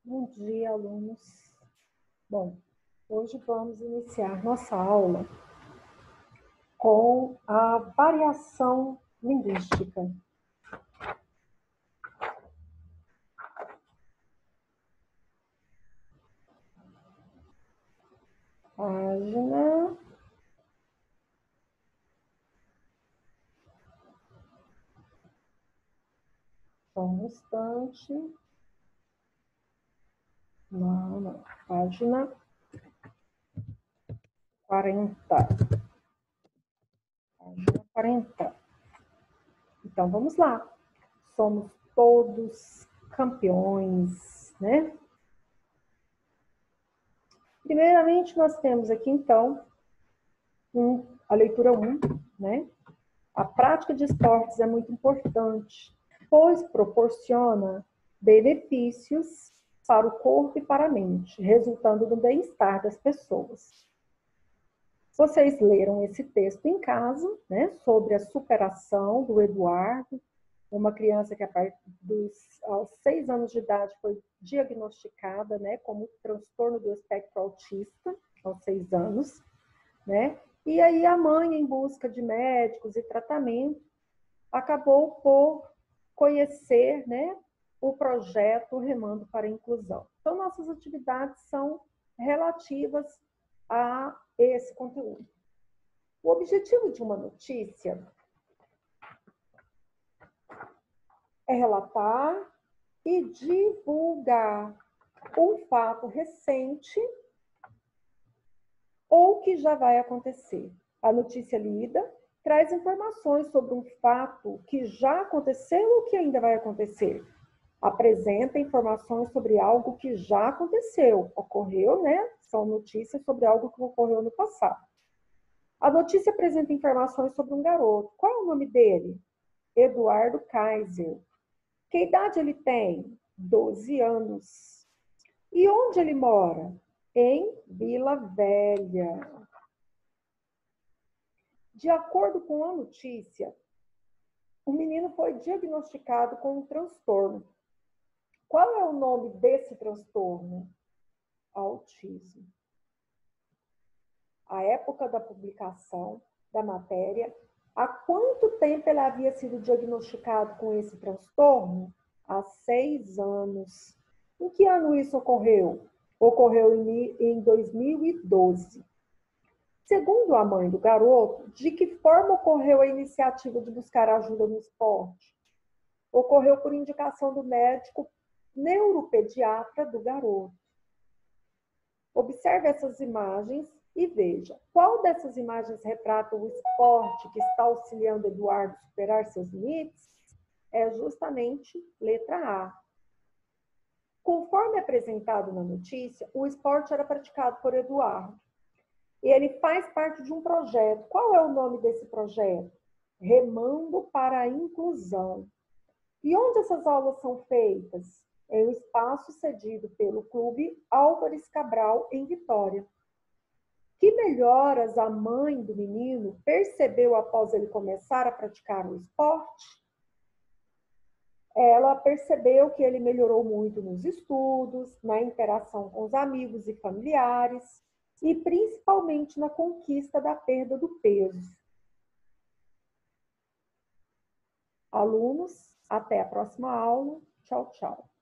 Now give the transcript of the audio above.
Bom dia, alunos. Bom, hoje vamos iniciar nossa aula com a variação linguística. Página. Só um instante. Não. Página 40. Página 40. Então, vamos lá. Somos todos campeões, né? Primeiramente, nós temos aqui, então, a leitura 1, né? A prática de esportes é muito importante, pois proporciona benefícios para o corpo e para a mente, resultando no bem-estar das pessoas. Vocês leram esse texto em casa, né, sobre a superação do Eduardo, uma criança que aos 6 anos de idade foi diagnosticada, né, como transtorno do espectro autista, aos 6 anos, né? E aí a mãe, em busca de médicos e tratamento, acabou por conhecer, né, o projeto Remando para a Inclusão. Então, nossas atividades são relativas a esse conteúdo. O objetivo de uma notícia é relatar e divulgar um fato recente ou que já vai acontecer. A notícia lida traz informações sobre um fato que já aconteceu ou que ainda vai acontecer. Apresenta informações sobre algo que já aconteceu, ocorreu, né? São notícias sobre algo que ocorreu no passado. A notícia apresenta informações sobre um garoto. Qual é o nome dele? Eduardo Kaiser. Que idade ele tem? 12 anos. E onde ele mora? Em Vila Velha. De acordo com a notícia, o menino foi diagnosticado com um transtorno. Qual é o nome desse transtorno? Autismo. A época da publicação da matéria, há quanto tempo ele havia sido diagnosticado com esse transtorno? Há 6 anos. Em que ano isso ocorreu? Ocorreu em 2012. Segundo a mãe do garoto, de que forma ocorreu a iniciativa de buscar ajuda no esporte? Ocorreu por indicação do médico neuropediatra do garoto. Observe essas imagens e veja qual dessas imagens retrata o esporte que está auxiliando Eduardo a superar seus limites. É justamente letra A. Conforme apresentado na notícia, o esporte era praticado por Eduardo. E ele faz parte de um projeto. Qual é o nome desse projeto? Remando para a Inclusão. E onde essas aulas são feitas? Em um espaço cedido pelo Clube Álvares Cabral, em Vitória. Que melhoras a mãe do menino percebeu após ele começar a praticar o esporte? Ela percebeu que ele melhorou muito nos estudos, na interação com os amigos e familiares, e principalmente na conquista da perda do peso. Alunos, até a próxima aula. Tchau, tchau.